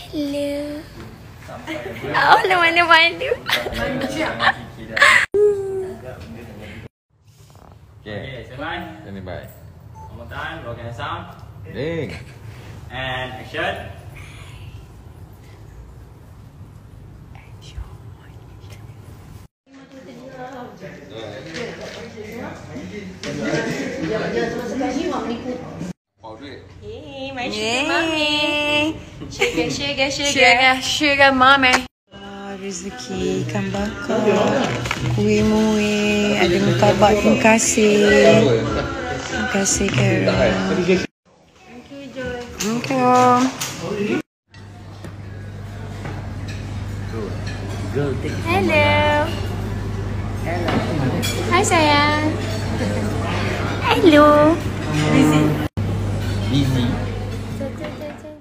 Hello. Oh, mana-mana. Okay, stand by. One more time, roll and sound. Ding. And action. Hey, my sugar mommy. Sugar mommy. Rezeki ikan bakar, kuih-muih, ada murtabak. Terima kasih. Terima kasih, Karen. Thank you, Joy. Thank you. Hello. Hai sayang. Hello. Busy. Jom.